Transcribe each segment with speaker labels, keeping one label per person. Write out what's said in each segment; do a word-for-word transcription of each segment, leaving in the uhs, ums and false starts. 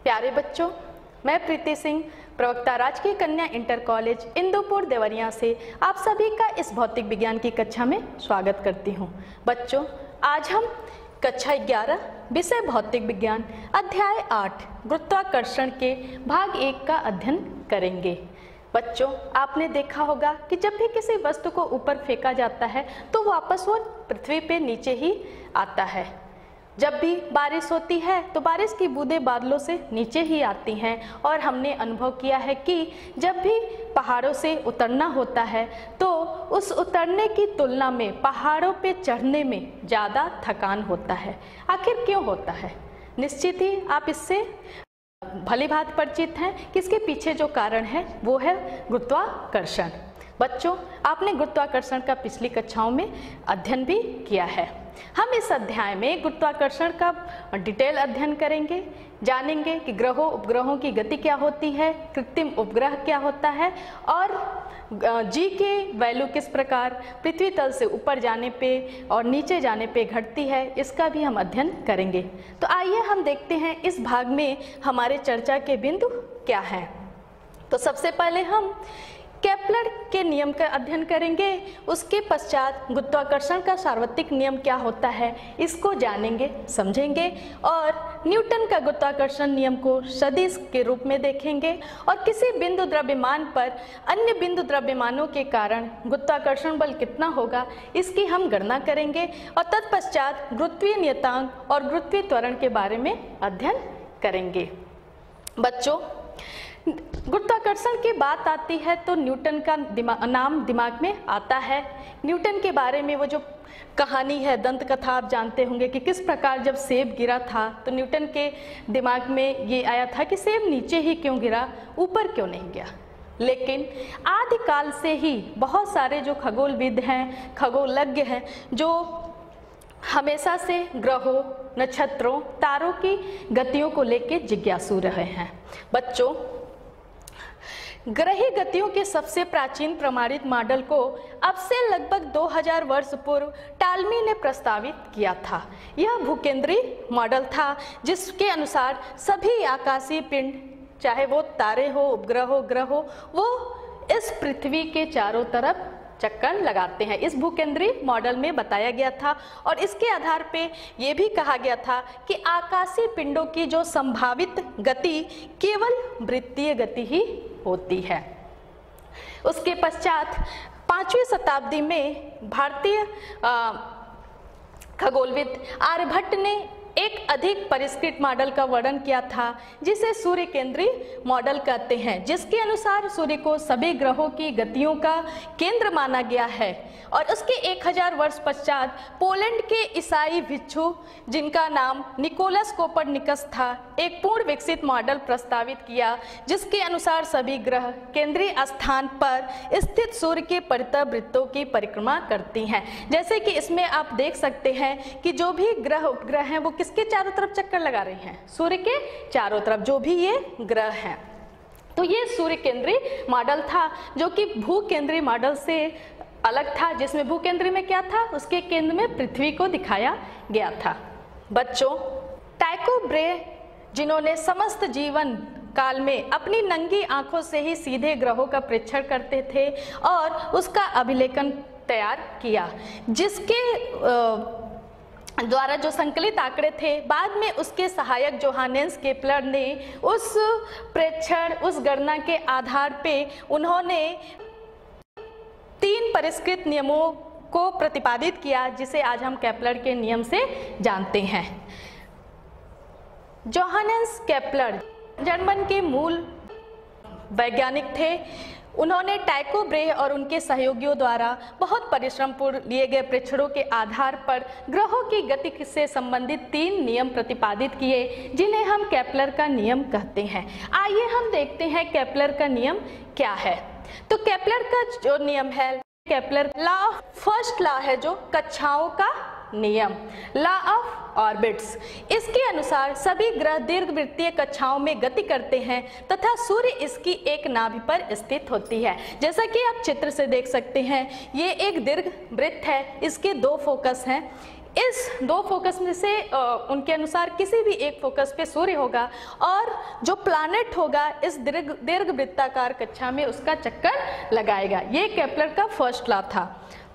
Speaker 1: प्यारे बच्चों, मैं प्रीति सिंह, प्रवक्ता राजकीय कन्या इंटर कॉलेज इंदुपुर देवरिया से आप सभी का इस भौतिक विज्ञान की कक्षा में स्वागत करती हूं। बच्चों, आज हम कक्षा ग्यारह विषय भौतिक विज्ञान अध्याय आठ गुरुत्वाकर्षण के भाग एक का अध्ययन करेंगे। बच्चों, आपने देखा होगा कि जब भी किसी वस्तु को ऊपर फेंका जाता है तो वापस वो पृथ्वी पे नीचे ही आता है। जब भी बारिश होती है तो बारिश की बूंदें बादलों से नीचे ही आती हैं, और हमने अनुभव किया है कि जब भी पहाड़ों से उतरना होता है तो उस उतरने की तुलना में पहाड़ों पे चढ़ने में ज़्यादा थकान होता है। आखिर क्यों होता है? निश्चित ही आप इससे भली भांति परिचित हैं कि इसके पीछे जो कारण है वो है गुरुत्वाकर्षण। बच्चों, आपने गुरुत्वाकर्षण का पिछली कक्षाओं में अध्ययन भी किया है। हम इस अध्याय में गुरुत्वाकर्षण का डिटेल अध्ययन करेंगे, जानेंगे कि ग्रहों उपग्रहों की गति क्या होती है, कृत्रिम उपग्रह क्या होता है, और जी के वैल्यू किस प्रकार पृथ्वी तल से ऊपर जाने पे और नीचे जाने पे घटती है, इसका भी हम अध्ययन करेंगे। तो आइए हम देखते हैं इस भाग में हमारे चर्चा के बिंदु क्या हैं। तो सबसे पहले हम केपलर के नियम का अध्ययन करेंगे। उसके पश्चात गुरुत्वाकर्षण का सार्वत्रिक नियम क्या होता है इसको जानेंगे, समझेंगे, और न्यूटन का गुरुत्वाकर्षण नियम को सदिश के रूप में देखेंगे, और किसी बिंदु द्रव्यमान पर अन्य बिंदु द्रव्यमानों के कारण गुरुत्वाकर्षण बल कितना होगा इसकी हम गणना करेंगे, और तत्पश्चात गुरुत्वीय नियतांक और गुरुत्वीय त्वरण के बारे में अध्ययन करेंगे। बच्चों, गुरुत्वाकर्षण की बात आती है तो न्यूटन का दिमा, नाम दिमाग में आता है। न्यूटन के बारे में वो जो कहानी है, दंत कथा, आप जानते होंगे कि किस प्रकार जब सेब गिरा था तो न्यूटन के दिमाग में ये आया था कि सेब नीचे ही क्यों गिरा, ऊपर क्यों नहीं गया। लेकिन आदिकाल से ही बहुत सारे जो खगोलविद हैं, खगोलज्ञ हैं, जो हमेशा से ग्रहों, नक्षत्रों, तारों की गतियों को लेकर जिज्ञासु रहे हैं। बच्चों, ग्रही गतियों के सबसे प्राचीन प्रमाणित मॉडल को अब से लगभग दो हज़ार वर्ष पूर्व टालमी ने प्रस्तावित किया था। यह भूकेंद्रीय मॉडल था जिसके अनुसार सभी आकाशीय पिंड, चाहे वो तारे हो, उपग्रह हो, ग्रह हो, वो इस पृथ्वी के चारों तरफ चक्कर लगाते हैं। इस भूकेंद्रीय मॉडल में बताया गया था, और इसके आधार पे ये भी कहा गया था कि आकाशीय पिंडों की जो संभावित गति केवल वृत्तीय गति ही होती है। उसके पश्चात पांचवी शताब्दी में भारतीय खगोलविद आर्यभट्ट ने एक अधिक परिष्कृत मॉडल का वर्णन किया था जिसे सूर्य केंद्रीय मॉडल कहते हैं, जिसके अनुसार सूर्य को सभी ग्रहों की गतियों का केंद्र माना गया है। और उसके एक हजार वर्ष पश्चात पोलैंड के ईसाई भिक्षु, जिनका नाम निकोलस कोपरनिकस था, एक पूर्ण विकसित मॉडल प्रस्तावित किया जिसके अनुसार सभी ग्रह केंद्रीय स्थान पर स्थित सूर्य के परितवृत्तों की परिक्रमा करती हैं। जैसे कि इसमें आप देख सकते हैं कि जो भी ग्रह उपग्रह हैं वो किसके चारों तरफ चक्कर लगा रहे हैं? सूर्य के चारों तरफ, जो भी ये ग्रह हैं। तो ये सूर्य केंद्रीय मॉडल था जो कि भू केंद्रीय मॉडल से अलग था, जिसमें भू केंद्रीय में क्या था, उसके केंद्र में पृथ्वी को दिखाया गया था। बच्चों, टाइको ब्रे, जिन्होंने समस्त जीवन काल में अपनी नंगी आंखों से ही सीधे ग्रहों का परीक्षण करते थे और उसका अभिलेखन तैयार किया, जिसके आ, द्वारा जो संकलित आंकड़े थे, बाद में उसके सहायक जोहानेस केपलर ने उस प्रेक्षण, उस गणना के आधार पे उन्होंने तीन परिष्कृत नियमों को प्रतिपादित किया, जिसे आज हम केपलर के नियम से जानते हैं। जोहानेस केपलर जर्मन के मूल वैज्ञानिक थे। उन्होंने टाइको ब्रे और उनके सहयोगियों द्वारा बहुत परिश्रम पूर्व लिए गए प्रेक्षणों के आधार पर ग्रहों की गति से संबंधित तीन नियम प्रतिपादित किए, जिन्हें हम केपलर का नियम कहते हैं। आइए हम देखते हैं केपलर का नियम क्या है। तो केपलर का जो नियम है, केपलर लॉ, फर्स्ट लॉ है जो कक्षाओं का नियम, लॉ ऑफ ऑर्बिट्स। इसके अनुसार सभी ग्रह दीर्घवृत्तीय कक्षाओं में गति करते हैं तथा सूर्य इसकी एक नाभि पर स्थित होती है। जैसा कि आप चित्र से देख सकते हैं, ये एक दीर्घ वृत्त है, इसके दो फोकस हैं। इस दो फोकस में से उनके अनुसार किसी भी एक फोकस पे सूर्य होगा और जो प्लैनेट होगा इस दीर्घ दीर्घ वृत्ताकार कक्षा में उसका चक्कर लगाएगा। ये केपलर का फर्स्ट लॉ था।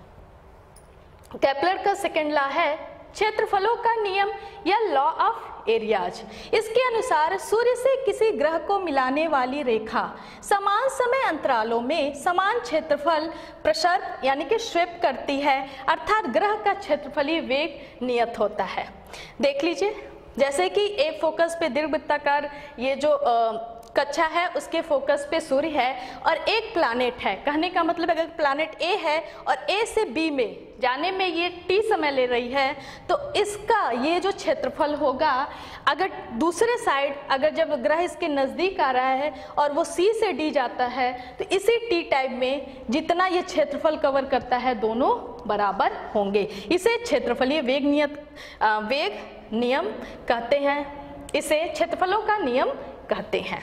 Speaker 1: केपलर का सेकेंड लॉ है क्षेत्रफलों का नियम या लॉ ऑफ एरियाज। इसके अनुसार सूर्य से किसी ग्रह को मिलाने वाली रेखा समान समय अंतरालों में समान क्षेत्रफल प्रसर यानी कि स्वेप करती है, अर्थात ग्रह का क्षेत्रफलीय वेग नियत होता है। देख लीजिए, जैसे कि एक फोकस पे दीर्घवृत्ताकार ये जो आ, कक्षा है उसके फोकस पे सूर्य है और एक प्लैनेट है। कहने का मतलब अगर प्लैनेट ए है और ए से बी में जाने में ये टी समय ले रही है तो इसका ये जो क्षेत्रफल होगा, अगर दूसरे साइड अगर जब ग्रह इसके नज़दीक आ रहा है और वो सी से डी जाता है तो इसी टी टाइप में जितना ये क्षेत्रफल कवर करता है दोनों बराबर होंगे। इसे क्षेत्रफलीय वेग नियत वेग नियम कहते हैं, इसे क्षेत्रफलों का नियम कहते हैं।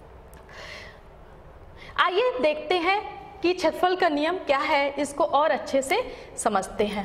Speaker 1: आइए देखते हैं कि क्षेत्रफल का नियम क्या है, इसको और अच्छे से समझते हैं।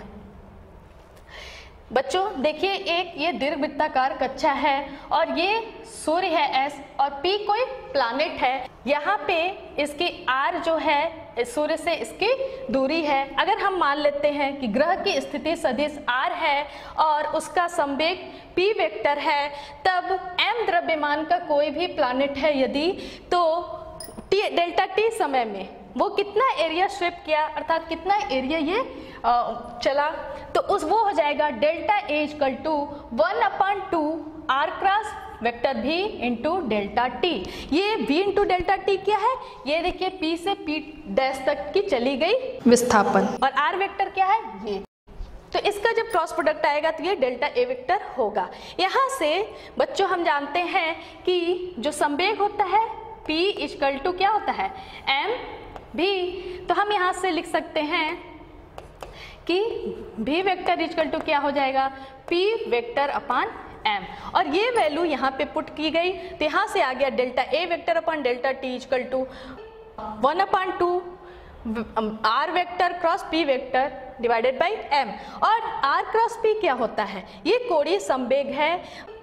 Speaker 1: बच्चों देखिए, एक ये दीर्घवृत्ताकार कक्षा है और ये सूर्य है एस और पी कोई प्लैनेट है। यहाँ पे इसकी आर जो है सूर्य से इसकी दूरी है। अगर हम मान लेते हैं कि ग्रह की स्थिति सदिश आर है और उसका संवेग पी वेक्टर है, तब एम द्रव्यमान का कोई भी प्लैनेट है यदि, तो टी डेल्टा टी समय में वो कितना एरिया स्वेप किया, अर्थात कितना एरिया ये आ, चला, तो उस वो हो जाएगा delta A equal to one upon two R cross vector भी इंटू डेल्टा टी। ये v इंटू डेल्टा टी क्या है, ये देखिए p से p डैश तक की चली गई विस्थापन, और r वेक्टर क्या है ये, तो इसका जब क्रॉस प्रोडक्ट आएगा तो ये डेल्टा ए वेक्टर होगा। यहाँ से बच्चों हम जानते हैं कि जो संवेग होता है p इक्वल टू क्या होता है m v, तो हम यहाँ से लिख सकते हैं कि v वेक्टर इक्वल टू क्या हो जाएगा p वेक्टर अपान m, और ये वैल्यू यहाँ पे पुट की गई तो यहाँ से आ गया delta A vector upon delta T equal to one upon two R vector cross P vector divided by m। और r क्रॉस p क्या होता है, ये कोणीय संवेग है।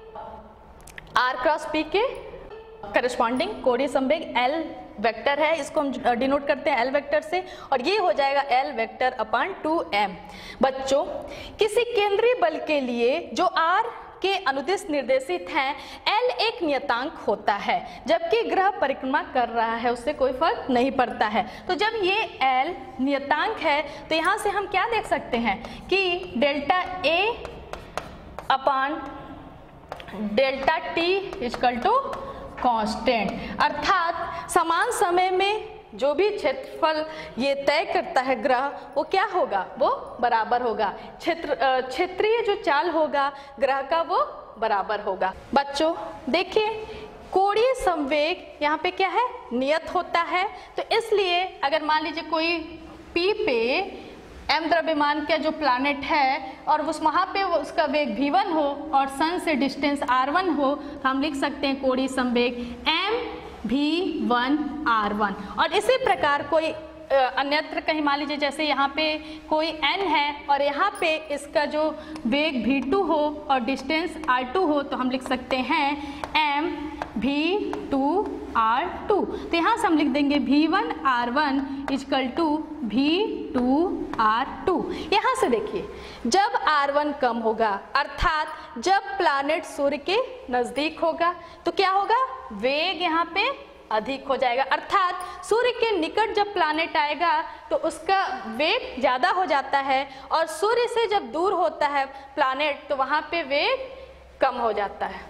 Speaker 1: r क्रॉस p के करस्पॉन्डिंग कोणीय संवेग L वेक्टर है, इसको हम डिनोट करते हैं L वेक्टर से, और ये हो जाएगा L vector upon two M. बच्चों किसी केंद्रीय बल के लिए जो R के अनुदिश निर्देशित हैं, L एक नियतांक होता है, जबकि ग्रह परिक्रमा कर रहा है उससे कोई फर्क नहीं पड़ता है। तो जब ये L नियतांक है तो यहाँ से हम क्या देख सकते हैं कि delta A upon delta T equal to constant, अर्थात समान समय में जो भी क्षेत्रफल ये तय करता है ग्रह वो क्या होगा, वो बराबर होगा। क्षेत्र क्षेत्रीय जो चाल होगा ग्रह का वो बराबर होगा। बच्चों देखिए, कोणीय संवेग यहाँ पे क्या है नियत होता है, तो इसलिए अगर मान लीजिए कोई P पे m द्रव्यमान का जो प्लैनेट है और उस वहाँ पे वो उसका वेग v वन हो और सन से डिस्टेंस r वन हो, तो हम लिख सकते हैं कोणीय संवेग m v one r one. और इसी प्रकार कोई अन्यत्र कहीं मान लीजिए जैसे यहाँ पे कोई n है और यहाँ पे इसका जो वेग v टू हो और डिस्टेंस r टू हो, तो हम लिख सकते हैं m v two r two. तो यहाँ से हम लिख देंगे v one r one equal to v two r two. यहाँ से देखिए, जब r वन कम होगा अर्थात जब प्लैनेट सूर्य के नज़दीक होगा तो क्या होगा, वेग यहाँ पे अधिक हो जाएगा, अर्थात सूर्य के निकट जब प्लैनेट आएगा तो उसका वेग ज़्यादा हो जाता है, और सूर्य से जब दूर होता है प्लैनेट तो वहाँ पे वेग कम हो जाता है।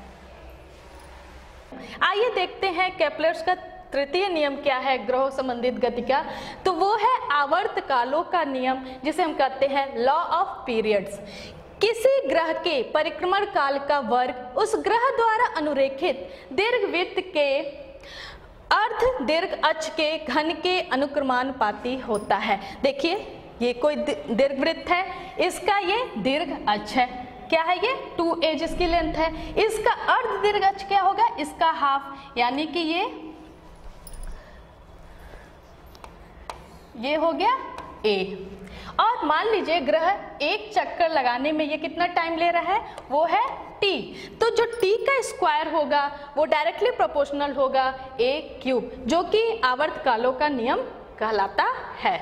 Speaker 1: आइए देखते हैं केपलर्स का तृतीय नियम क्या है ग्रहों संबंधित गति का, तो वो है आवर्त कालों का नियम, जिसे हम कहते हैं लॉ ऑफ पीरियड्स। किसी ग्रह के परिक्रमण काल का वर्ग उस ग्रह द्वारा अनुरेखित दीर्घवृत्त के अर्ध दीर्घ अक्ष के घन के अनुक्रमानुपाती होता है। देखिए, ये कोई दीर्घवृत्त है, इसका ये दीर्घ अक्ष है, क्या है ये टू ए जिसकी लेंथ है, इसका अर्ध दीर्घ अक्ष क्या होगा, इसका हाफ, यानी कि ये ये हो गया A। और मान लीजिए ग्रह एक चक्कर लगाने में ये कितना टाइम ले रहा है, वो है टी। तो जो टी का स्क्वायर होगा वो डायरेक्टली प्रोपोर्शनल होगा ए क्यूब, जो कि आवर्तकालों का नियम कहलाता है।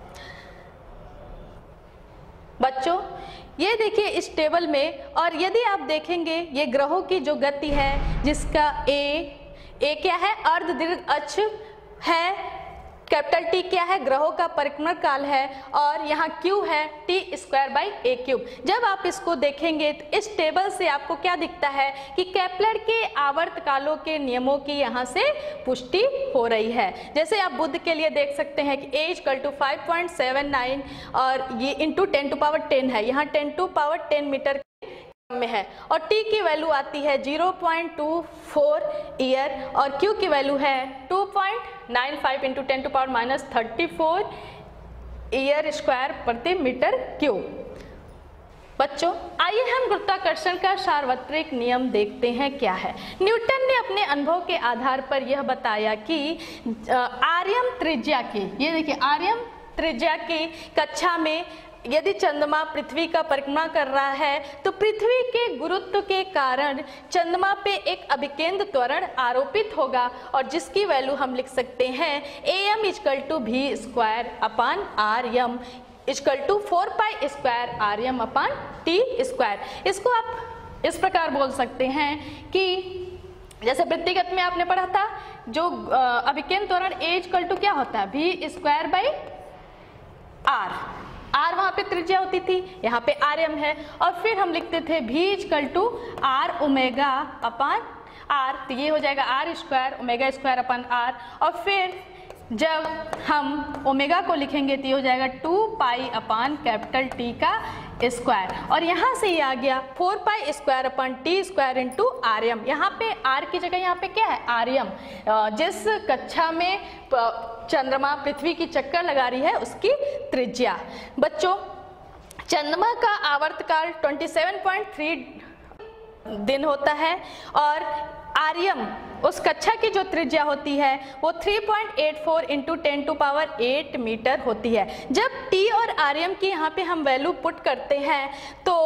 Speaker 1: बच्चों ये देखिए इस टेबल में, और यदि आप देखेंगे ये ग्रहों की जो गति है, जिसका ए ए क्या है, अर्धदीर्घ अक्ष है, कैपिटल टी क्या है, ग्रहों का परिक्रमण काल है, और यहाँ क्यू है T square by A cube. जब आप इसको देखेंगे तो इस टेबल से आपको क्या दिखता है कि केपलर के आवर्तकालों के नियमों की यहाँ से पुष्टि हो रही है। जैसे आप बुध के लिए देख सकते हैं कि A equal to five point seven nine और ये into ten to power ten है, यहाँ ten to power ten metre में है, और t की वैल्यू आती है zero point two four year, और q की वैल्यू है two point nine five into ten to power minus thirty four year square प्रति मीटर क्यूब। बच्चों आइए हम गुरुत्वाकर्षण का सार्वत्रिक नियम देखते हैं क्या है। न्यूटन ने अपने अनुभव के आधार पर यह बताया कि आर्यम त्रिज्या की, ये देखिए आर्यम त्रिज्या की कक्षा में यदि चंद्रमा पृथ्वी का परिक्रमा कर रहा है तो पृथ्वी के गुरुत्व के कारण चंद्रमा पे एक अभिकेंद्र त्वरण आरोपित होगा, और जिसकी वैल्यू हम लिख सकते हैं A M equal to V square upon R M equal to four pi square R M upon T square. इसको आप इस प्रकार बोल सकते हैं कि जैसे वृत्तिगत में आपने पढ़ा था, जो अभिकेंद्र त्वरण ए इक्वल टू क्या होता है, V square by R, R वहाँ पे त्रिज्या होती थी, यहाँ पे आर एम है, और फिर हम लिखते थे भी equal to R omega upon R, तो ये हो जाएगा R square omega square upon R, और फिर जब हम ओमेगा को लिखेंगे तो ये हो जाएगा two pi upon capital T का स्क्वायर, और यहाँ से ये आ गया four pi square upon T square into R M. यहाँ पे आर की जगह यहाँ पे क्या है, आर एम, जिस कक्षा में चंद्रमा पृथ्वी की चक्कर लगा रही है उसकी त्रिज्या। बच्चों चंद्रमा का आवर्तकाल सत्ताईस पॉइंट तीन दिन होता है, और आर्यम उस कक्षा की जो त्रिज्या होती है वो three point eight four into ten to power eight metre होती है। जब टी और आर्यम की यहाँ पे हम वैल्यू पुट करते हैं तो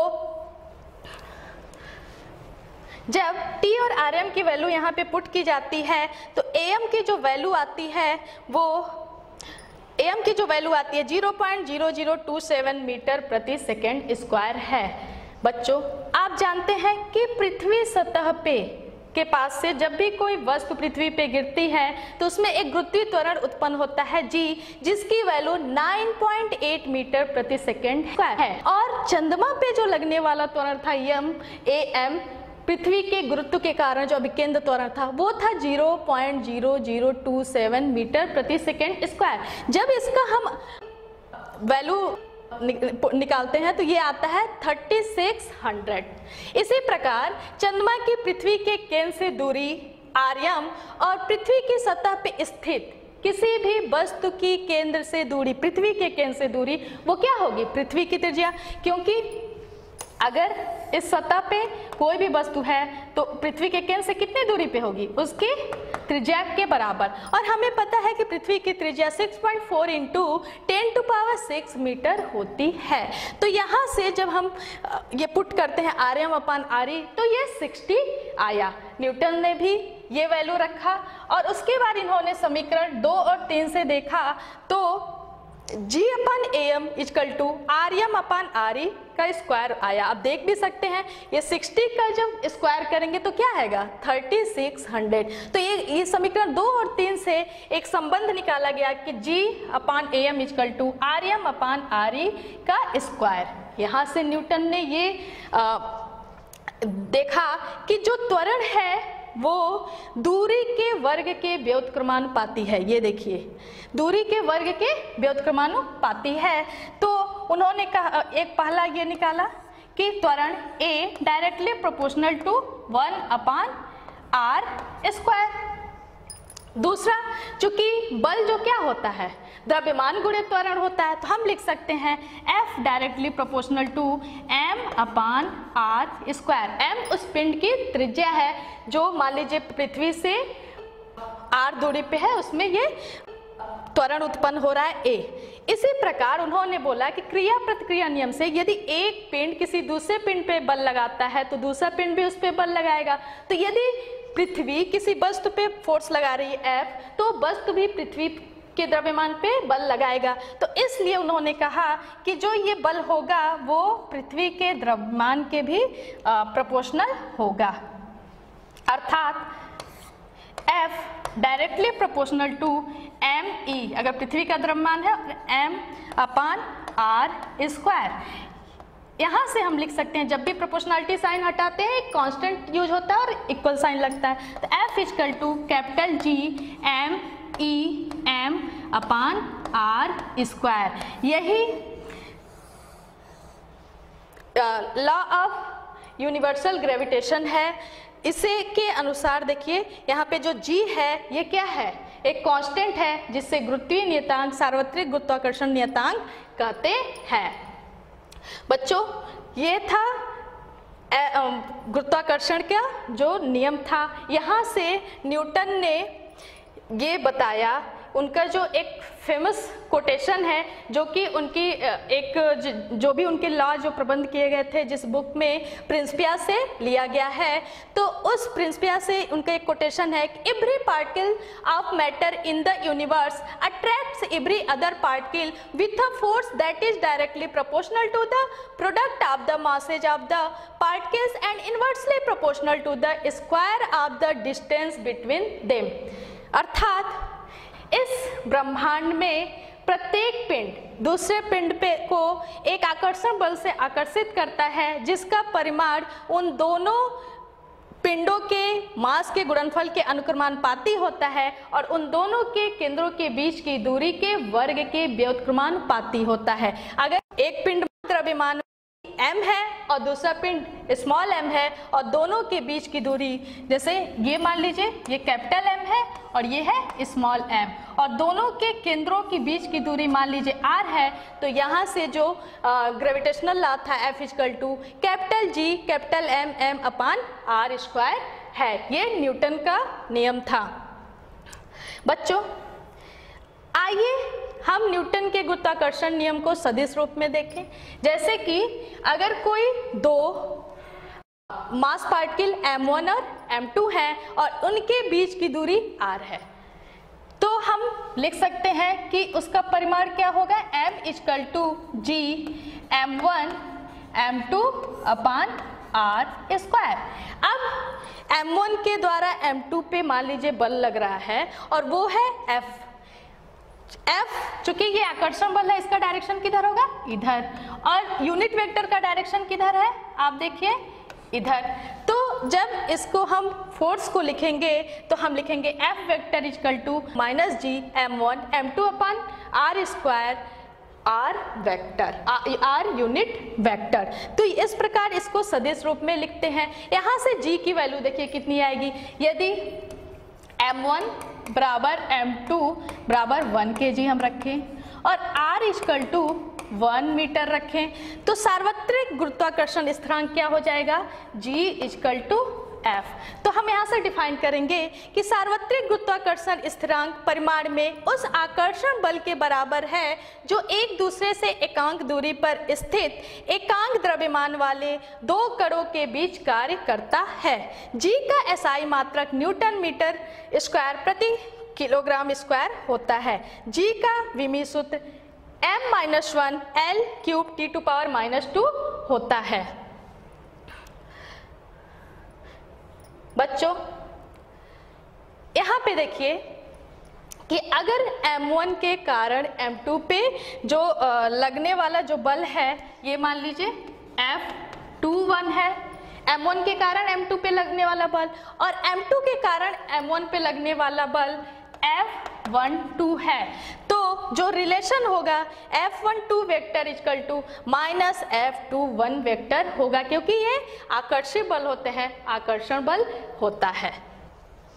Speaker 1: जब टी और आर्यम की वैल्यू यहाँ पे पुट की जाती है तो एम की जो वैल्यू आती है वो एम की जो वैल्यू आती है zero point zero zero two seven metre प्रति सेकेंड स्क्वायर है। बच्चों आप जानते हैं कि पृथ्वी सतह पे के पास से जब भी कोई वस्तु पृथ्वी पे गिरती है तो उसमें एक गुरुत्वीय त्वरण उत्पन्न होता है जी, जिसकी value nine point eight metre प्रति सेकेंड है, और चंद्रमा पे जो लगने वाला त्वरण था एम ए एम पृथ्वी के गुरुत्व के कारण जो अभिकेंद्र त्वरण था वो था zero point zero zero two seven metre प्रति सेकेंड स्क्वायर। जब इसका हम वैल्यू निकालते हैं तो ये आता है थर्टी सिक्स हंड्रेड। इसी प्रकार चंद्रमा की पृथ्वी के केंद्र से दूरी आर्यम और पृथ्वी की सतह पे स्थित किसी भी वस्तु की केंद्र से दूरी, पृथ्वी के केंद्र से दूरी वो क्या होगी, पृथ्वी की त्रिज्या, क्योंकि अगर इस सतह पे कोई भी वस्तु है तो पृथ्वी के केंद्र से कितनी दूरी पे होगी, उसकी त्रिज्या के बराबर, और हमें पता है कि पृथ्वी की त्रिज्या six point four into ten to power six metre होती है। तो यहाँ से जब हम ये पुट करते हैं R M upon R E तो ये सिक्सटी आया। न्यूटन ने भी ये वैल्यू रखा, और उसके बाद इन्होंने समीकरण दो और तीन से देखा तो G upon A M equal to R M upon R E का स्क्वायर आया। आप देख भी सकते हैं ये सिक्सटी का जब स्क्वायर करेंगे तो क्या आएगा थर्टी सिक्स हंड्रेड। तो ये ये समीकरण दो और तीन से एक संबंध निकाला गया कि G upon A M equal to R M upon R E का स्क्वायर। यहाँ से न्यूटन ने ये आ, देखा कि जो त्वरण है वो दूरी के वर्ग के व्युत्क्रमानुपाती है। ये देखिए दूरी के वर्ग के व्युत्क्रमानुपाती है। तो उन्होंने कहा, एक पहला ये निकाला कि त्वरण A directly proportional to one upon R square. दूसरा, चूंकि बल जो क्या होता है द्रव्यमान गुणित त्वरण होता है, तो हम लिख सकते हैं F directly proportional to m upon R square. m उस पिंड की त्रिज्या है जो मान लीजिए पृथ्वी से r दूरी पे है, उसमें ये त्वरण उत्पन्न हो रहा है ए। इसी प्रकार उन्होंने बोला कि क्रिया प्रतिक्रिया नियम से यदि एक पिंड किसी दूसरे पिंड पे बल लगाता है तो दूसरा पिंड भी उस पे बल लगाएगा। तो यदि पृथ्वी किसी वस्तु पे फोर्स लगा रही है एफ, तो वस्तु भी पृथ्वी के द्रव्यमान पे बल लगाएगा। तो इसलिए उन्होंने कहा कि जो ये बल होगा वो पृथ्वी के द्रव्यमान के भी प्रोपोर्शनल होगा, अर्थात F directly proportional to M E, अगर पृथ्वी का द्रव्यमान है, m अपान आर स्क्वायर। यहाँ से हम लिख सकते हैं, जब भी प्रोपोर्शनलिटी साइन हटाते हैं एक कांस्टेंट यूज होता है और इक्वल साइन लगता है। तो F equal to capital G M E M upon R square. यही लॉ ऑफ यूनिवर्सल ग्रेविटेशन है। इसे के अनुसार देखिए यहाँ पे जो g है ये क्या है, एक कांस्टेंट है जिससे गुरुत्वीय नियतांक सार्वत्रिक गुरुत्वाकर्षण नियतांक कहते हैं। बच्चों ये था गुरुत्वाकर्षण का जो नियम था। यहाँ से न्यूटन ने ये बताया, उनका जो एक फेमस कोटेशन है जो कि उनकी एक जो भी उनके लॉ जो प्रबंध किए गए थे जिस बुक में प्रिंसिपिया से लिया गया है, तो उस प्रिंसिपिया से उनका एक कोटेशन है कि every particle of matter in the universe attracts every other particle with a force that is directly proportional to the product of the masses of the particles and inversely proportional to the square of the distance between them. अर्थात इस ब्रह्मांड में प्रत्येक पिंड दूसरे पिंड पे को एक आकर्षण बल से आकर्षित करता है जिसका परिमाण उन दोनों पिंडों के मास के गुणनफल के अनुक्रमानुपाती होता है और उन दोनों के केंद्रों के बीच की दूरी के वर्ग के व्युत्क्रमानुपाती होता है। अगर एक पिंड द्रव्यमान m है और दूसरा पिंड स्मॉल m है और दोनों के बीच की दूरी, जैसे ये मान लीजिए ये कैपिटल M है और ये है स्मॉल m और दोनों के केंद्रों के बीच की दूरी मान लीजिए r है, तो यहाँ से जो ग्रेविटेशनल लॉ था F equal to capital G capital M m upon R square है। ये न्यूटन का नियम था। बच्चों आइए हम न्यूटन के गुरुत्वाकर्षण नियम को सदिश रूप में देखें। जैसे कि अगर कोई दो मास पार्टिकल एम वन और एम टू है और उनके बीच की दूरी r है, तो हम लिख सकते हैं कि उसका परिमाण क्या होगा, m equal to G M one M two upon R square. अब एम वन के द्वारा एम टू पे मान लीजिए बल लग रहा है और वो है F। F चूंकि ये आकर्षण बल है, इसका डायरेक्शन किधर होगा, इधर, और यूनिट वेक्टर का डायरेक्शन किधर है, आप देखिए इधर। तो जब इसको हम फोर्स को लिखेंगे तो हम लिखेंगे F vector equal to minus G M one M two upon R square R vector R unit vector. तो इस प्रकार इसको सदिश रूप में लिखते हैं। यहाँ से g की वैल्यू देखिए कितनी आएगी, यदि एम वन बराबर एम टू बराबर वन के जी हम रखें और r equal to one metre रखें तो सार्वत्रिक गुरुत्वाकर्षण स्थिरांक क्या हो जाएगा, g इक्वल टू एफ। तो हम यहाँ से डिफाइन करेंगे कि सार्वत्रिक गुरुत्वाकर्षण स्थिरांक परिमाण में उस आकर्षण बल के बराबर है जो एक दूसरे से एकांक दूरी पर स्थित एकांक द्रव्यमान वाले दो कणों के बीच कार्य करता है। g का एसआई मात्रक न्यूटन मीटर स्क्वायर प्रति किलोग्राम स्क्वायर होता है। g का विमीय सूत्र m minus one L cube T to power minus two होता है। बच्चों यहाँ पे देखिए कि अगर एम वन के कारण एम टू पे जो लगने वाला जो बल है ये मान लीजिए एफ टू वन है, एम वन के कारण एम टू पे लगने वाला बल, और एम टू के कारण एम वन पे लगने वाला बल एफ वन टू है, तो जो रिलेशन होगा F one two vector equal to minus F two one vector होगा, क्योंकि ये आकर्षी बल होते हैं, आकर्षण बल होता है।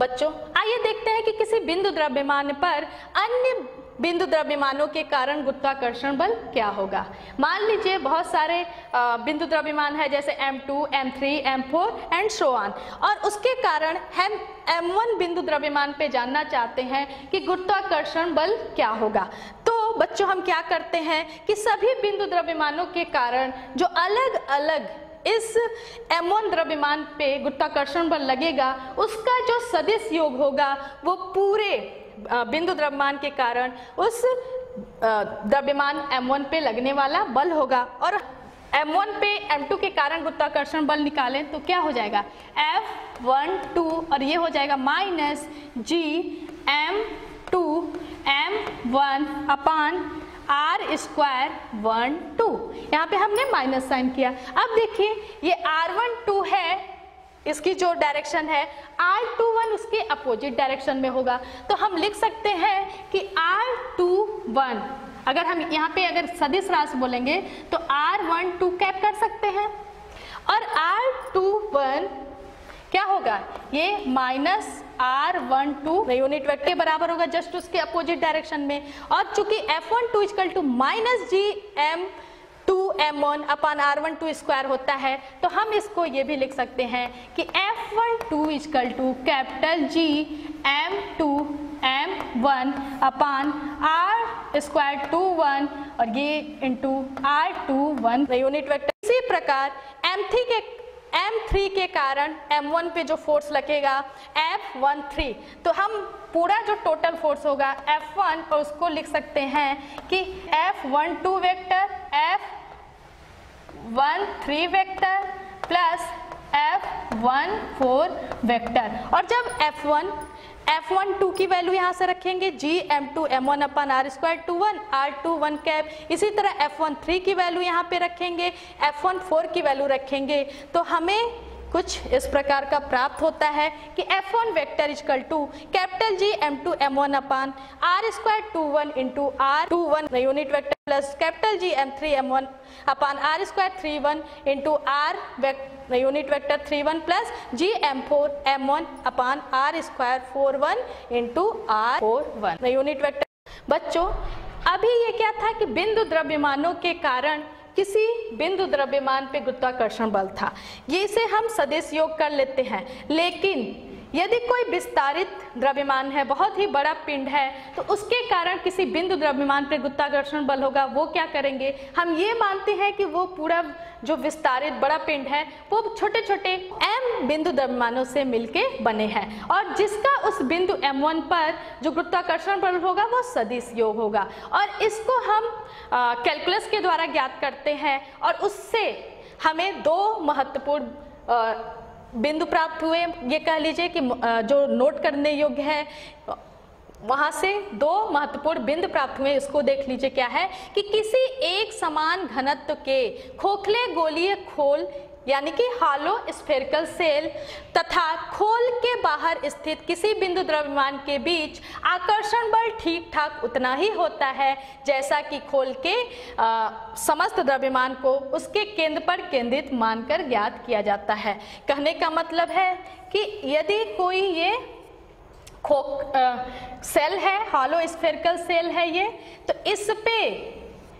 Speaker 1: बच्चों आइए देखते हैं कि किसी बिंदु द्रव्यमान पर अन्य बिंदु द्रव्यमानों के कारण गुरुत्वाकर्षण बल क्या होगा। मान लीजिए बहुत सारे बिंदु द्रव्यमान है जैसे M two, M three, M four and so on, और उसके कारण हम एम वन बिंदु द्रव्यमान पे जानना चाहते हैं कि गुरुत्वाकर्षण बल क्या होगा। तो बच्चों हम क्या करते हैं कि सभी बिंदु द्रव्यमानों के कारण जो अलग अलग इस एम वन द्रव्यमान पे गुरुत्वाकर्षण बल लगेगा उसका जो सदिश योग होगा वो पूरे बिंदु द्रव्यमान के कारण उस द्रव्यमान एम वन पे लगने वाला बल होगा। और एम वन पे एम टू के कारण गुरुत्वाकर्षण बल निकालें तो क्या हो जाएगा, एफ वन टू, और ये हो जाएगा minus G M two M one upon R square one two. यहाँ पे हमने माइनस साइन किया। अब देखिए ये आर वन टू है, इसकी जो डायरेक्शन है आर टू वन उसके अपोजिट डायरेक्शन में होगा, तो हम लिख सकते हैं कि आर टू वन, अगर हम यहाँ पे अगर सदिश राशि बोलेंगे तो आर वन टू कैप कर सकते हैं, और आर टू वन क्या होगा, ये minus R one two unit vector के बराबर होगा, जस्ट उसके अपोजिट डायरेक्शन में। और चूंकि F one two equal to minus G M two M one upon R one two square होता है, तो हम इसको ये भी लिख सकते हैं कि F one two equal to capital G M two M one upon R square two one और ये into R two one unit vector. इसी प्रकार एम थ्री के एम थ्री के कारण एम वन पे जो फोर्स लगेगा एफ वन थ्री, तो हम पूरा जो टोटल फोर्स होगा एफ वन और उसको लिख सकते हैं कि F one two vector F one three vector plus F one four vector. और जब F one F one two की वैल्यू यहाँ से रखेंगे G M two M one upon R square two one R two one cap, इसी तरह F one three की value यहाँ पे रखेंगे, एफ वन फोर की वैल्यू रखेंगे, तो हमें कुछ इस प्रकार का प्राप्त होता है कि F one vector equal to capital G M two M one upon R square two one into R two one unit vector plus capital G M three M one upon R square three one into R unit vector three one plus G M four M one upon R square four one into R four one unit vector. बच्चों अभी ये क्या था कि बिंदु द्रव्यमानों के कारण किसी बिंदु द्रव्यमान पे गुरुत्वाकर्षण बल था, ये इसे हम सदिश योग कर लेते हैं। लेकिन यदि कोई विस्तारित द्रव्यमान है, बहुत ही बड़ा पिंड है, तो उसके कारण किसी बिंदु द्रव्यमान पर गुरुत्वाकर्षण बल होगा, वो क्या करेंगे, हम ये मानते हैं कि वो पूरा जो विस्तारित बड़ा पिंड है वो छोटे छोटे एम बिंदु द्रव्यमानों से मिलके बने हैं, और जिसका उस बिंदु एम वन पर जो गुरुत्वाकर्षण बल होगा वो सदिश योग होगा। और इसको हम कैलकुलस के द्वारा ज्ञात करते हैं, और उससे हमें दो महत्वपूर्ण बिंदु प्राप्त हुए। ये कह लीजिए कि जो नोट करने योग्य है, वहां से दो महत्वपूर्ण बिंदु प्राप्त हुए। इसको देख लीजिए क्या है कि किसी एक समान घनत्व के खोखले गोलीय खोल यानी कि हॉलो स्फेरिकल सेल तथा खोल के बाहर स्थित किसी बिंदु द्रव्यमान के बीच आकर्षण बल ठीक ठाक उतना ही होता है जैसा कि खोल के आ, समस्त द्रव्यमान को उसके केंद्र पर केंद्रित मानकर ज्ञात किया जाता है। कहने का मतलब है कि यदि कोई ये खोख सेल है, हॉलो स्फेरिकल सेल है ये, तो इस पे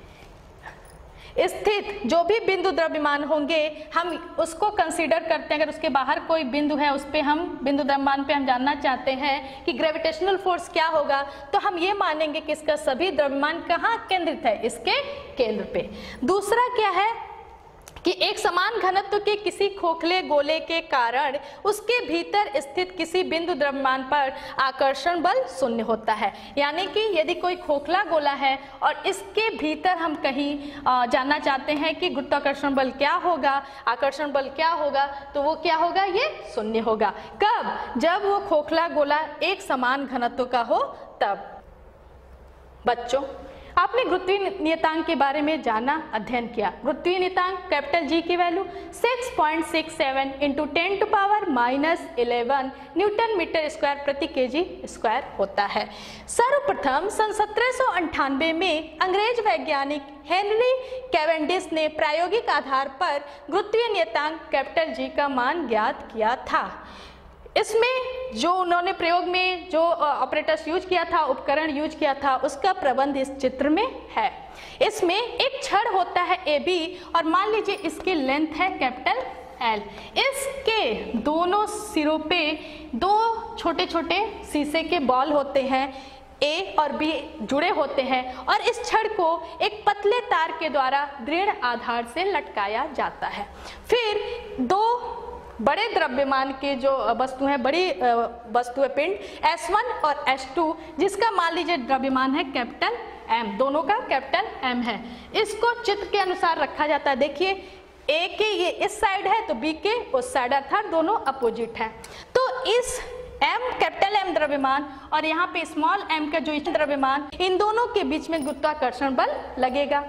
Speaker 1: स्थित जो भी बिंदु द्रव्यमान होंगे हम उसको कंसीडर करते हैं। अगर उसके बाहर कोई बिंदु है उस पे हम बिंदु द्रव्यमान पे हम जानना चाहते हैं कि ग्रेविटेशनल फोर्स क्या होगा, तो हम ये मानेंगे कि इसका सभी द्रव्यमान कहाँ केंद्रित है, इसके केंद्र पे। दूसरा क्या है कि एक समान घनत्व के किसी खोखले गोले के कारण उसके भीतर स्थित किसी बिंदु द्रव्यमान पर आकर्षण बल शून्य होता है। यानी कि यदि कोई खोखला गोला है और इसके भीतर हम कहीं जानना चाहते हैं कि गुरुत्वाकर्षण बल क्या होगा, आकर्षण बल क्या होगा, तो वो क्या होगा, ये शून्य होगा। कब? जब वो खोखला गोला एक समान घनत्व का हो तब। बच्चों आपने गुरुत्वीय नियतांक के बारे में जाना, अध्ययन किया। गुरुत्वीय नियतांक कैपिटल जी की value six point six seven into ten to power minus eleven newton metre square प्रति केजी स्क्वायर होता है। सर्वप्रथम सन सत्रह सौ अंठानवे में अंग्रेज वैज्ञानिक हेनरी कैवेंडिश ने प्रायोगिक आधार पर गुरुत्वीय नियतांक कैपिटल जी का मान ज्ञात किया था। इसमें जो उन्होंने प्रयोग में जो ऑपरेटर्स यूज किया था, उपकरण यूज किया था, उसका प्रबंध इस चित्र में है। इसमें एक छड़ होता है ए बी और मान लीजिए इसकी लेंथ है कैपिटल एल। इसके दोनों सिरों पे दो छोटे छोटे शीशे के बॉल होते हैं, ए और बी जुड़े होते हैं और इस छड़ को एक पतले तार के द्वारा दृढ़ आधार से लटकाया जाता है। फिर दो बड़े द्रव्यमान के जो वस्तु है, बड़ी वस्तु है पिंड एस वन और एस टू, जिसका मान लीजिए द्रव्यमान है कैपिटल एम, दोनों का कैपिटल एम है। इसको चित्र के अनुसार रखा जाता है। देखिए ए के ये इस साइड है तो बी के उस साइड, अर्थात दोनों अपोजिट है। तो इस m कैपिटल M द्रव्यमान और यहाँ पे स्मॉल m का जो द्रव्यमान, इन दोनों के बीच में गुरुत्वाकर्षण बल लगेगा।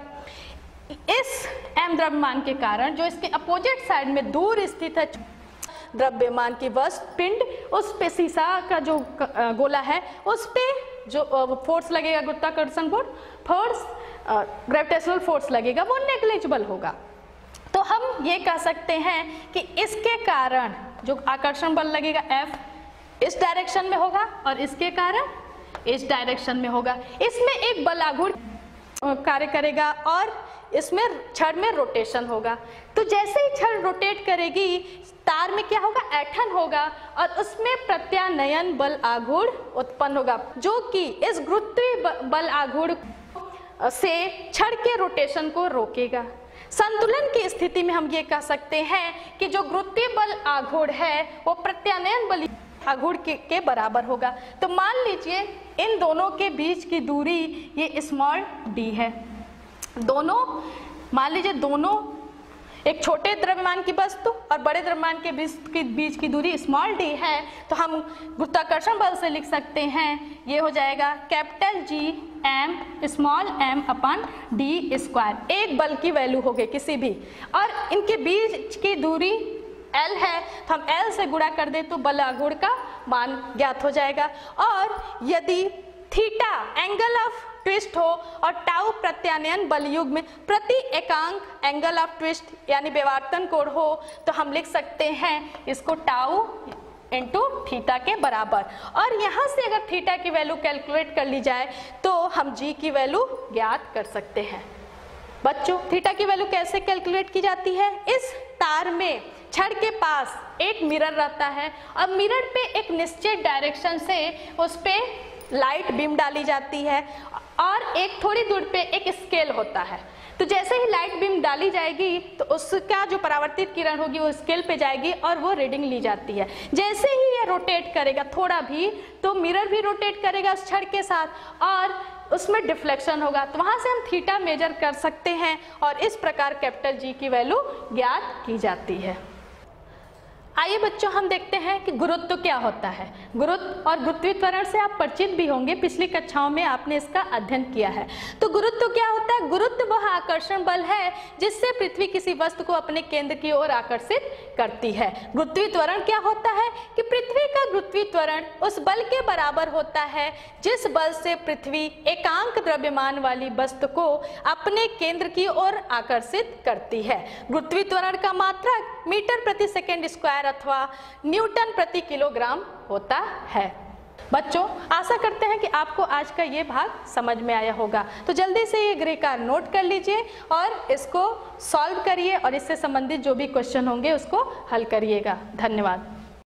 Speaker 1: इस m द्रव्यमान के कारण जो इसके अपोजिट साइड में दूर स्थित है द्रव्यमान की वस्तु पिंड, उस पे शीशा का जो गोला है उस पे जो फोर्स लगेगा, गुरुत्वाकर्षण फोर्स, ग्रेविटेशनल फोर्स लगेगा, वो नेग्लिजिबल होगा। तो हम ये कह सकते हैं कि इसके कारण जो आकर्षण बल लगेगा F इस डायरेक्शन में होगा और इसके कारण इस डायरेक्शन में होगा। इसमें एक बल आघूर्ण कार्य करेगा और इसमें छड़ में रोटेशन होगा। तो जैसे ही छड़ रोटेट करेगी तार में क्या होगा, ऐंठन होगा और उसमें प्रत्यानयन बल आघूर्ण उत्पन्न होगा, जो कि इस गुरुत्वीय बल आघूर्ण से छड़ के रोटेशन को रोकेगा। संतुलन की स्थिति में हम ये कह सकते हैं कि जो गुरुत्वीय बल आघूर्ण है वो प्रत्यानयन बल आघूर्ण के, के बराबर होगा। तो मान लीजिए इन दोनों के बीच की दूरी ये स्मॉल डी है। दोनों मान लीजिए दोनों एक छोटे द्रव्यमान की वस्तु और बड़े द्रव्यमान के बीच की बीच की दूरी स्मॉल डी है, तो हम गुरुत्वाकर्षण बल से लिख सकते हैं, ये हो जाएगा capital G M small M upon D square. एक बल की वैल्यू हो गई किसी भी, और इनके बीच की दूरी L है तो हम L से गुणा कर दें तो बल आघूर्ण का मान ज्ञात हो जाएगा। और यदि थीटा एंगल ऑफ ट्विस्ट हो और टाउ प्रत्यानयन बल युग में प्रति एकांक एंगल ऑफ ट्विस्ट यानी विवर्तन कोण हो, तो हम लिख सकते हैं इसको टाउ इंटू थीटा के बराबर। और यहाँ से अगर थीटा की वैल्यू कैलकुलेट कर ली जाए तो हम जी की वैल्यू ज्ञात कर सकते हैं। बच्चों थीटा की वैल्यू कैसे कैलकुलेट की जाती है, इस तार में छड़ के पास एक मिरर रहता है और मिरर पे एक निश्चित डायरेक्शन से उस पे लाइट बीम डाली जाती है और एक थोड़ी दूर पे एक स्केल होता है। तो जैसे ही लाइट बीम डाली जाएगी तो उसका जो परावर्तित किरण होगी वो स्केल पे जाएगी और वो रीडिंग ली जाती है। जैसे ही ये रोटेट करेगा थोड़ा भी तो मिरर भी रोटेट करेगा उस छड़ के साथ और उसमें डिफ्लेक्शन होगा, तो वहाँ से हम थीटा मेजर कर सकते हैं और इस प्रकार कैपिटल जी की वैल्यू ज्ञात की जाती है। आइए बच्चों हम देखते हैं कि गुरुत्व क्या होता है। गुरुत्व और गुरुत्वीय त्वरण से आप परिचित भी होंगे, पिछली कक्षाओं में आपने इसका अध्ययन किया है। तो गुरुत्व क्या होता है, गुरुत्व वह आकर्षण बल है जिससे पृथ्वी किसी वस्तु को अपने केंद्र की ओर आकर्षित करती है। गुरुत्वीय त्वरण क्या होता है कि पृथ्वी का गुरुत्वीय त्वरण उस बल के बराबर होता है जिस बल से पृथ्वी एकांक द्रव्यमान वाली वस्तु को अपने केंद्र की ओर आकर्षित करती है। गुरुत्वीय त्वरण का मात्रक मीटर प्रति सेकेंड स्क्वायर अथवा न्यूटन प्रति किलोग्राम होता है। बच्चों आशा करते हैं कि आपको आज का ये भाग समझ में आया होगा। तो जल्दी से ये गृहकार्य नोट कर लीजिए और इसको सॉल्व करिए और इससे संबंधित जो भी क्वेश्चन होंगे उसको हल करिएगा। धन्यवाद।